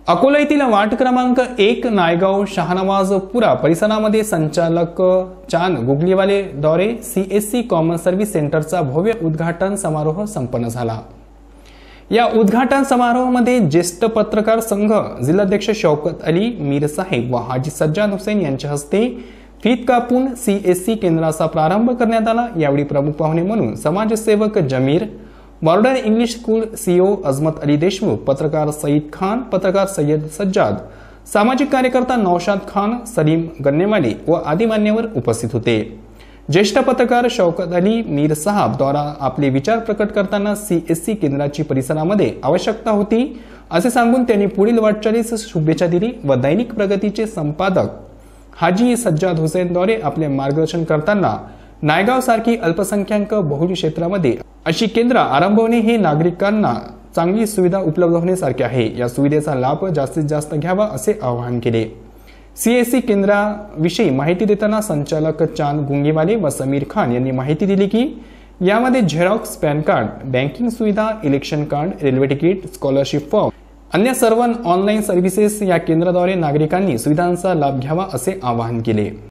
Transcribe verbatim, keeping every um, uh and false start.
अकोला येथील वार्ड क्रमांक एक नायगाव शहानवाजपुरा परिसरामध्ये संचालक चांद गुगलीवाले द्वारे सीएससी कॉमन सर्व्हिस सेंटरचा भव्य उद्घाटन समारोह संपन्न झाला। या उद्घाटन समारोहामध्ये ज्येष्ठ पत्रकार संघ जिल्हाध्यक्ष शौकत अली मीर साहेब व हाजी सज्जाद हुसैन यांच्या हस्ते फीत कापून सीएससी केंद्राचा प्रारंभ करण्यात आला। यावेळी प्रमुख पाहुणे म्हणून समाजसेवक Zameer, modern English school CEO Azmat Ali Deshmukh, पत्रकार सईद खान, पत्रकार सय्यद सज्जाद, सामाजिक कार्यकर्ता नौशाद खान, सलीम गन्नेवाले व आदी मान्यवर उपस्थित होते। ज्येष्ठ पत्रकार शौकत अली मीर साहब द्वारा आपले विचार प्रकट करताना सीएससी केंद्राची परिसरामध्ये आवश्यकता होती असे सांगून त्यांनी पुढील वाटचालीस शुभेच्छा दिली व दैनिक प्रगतीचे संपादक हाजी सज्जाद हुसैन द्वारे आपले मार्गदर्शन करताना नायगाव सारखी अल्पसंख्याक बहुल क्षेत्रामध्ये अशी केंद्र आरंभवणे हे नागरिकांना चांगली सुविधा उपलब्ध होण्यासारखे आहे। या सुविधेचा लाभ जास्तीत जास्त घ्यावा असे आवाहन केले। सीएससी केंद्राविषयी माहिती देताना संचालक चांद गुंगीवाले व समीर खान यांनी माहिती दिली की यामध्ये झेरॉक्स, पॅन कार्ड, बँकिंग सुविधा, election card, railway ticket, scholarship form, अन्य सर्व ऑनलाईन सर्व्हिसेस या केंद्राद्वारे नागरिकांनी सुविधांचा लाभ घ्यावा असे आवाहन केले।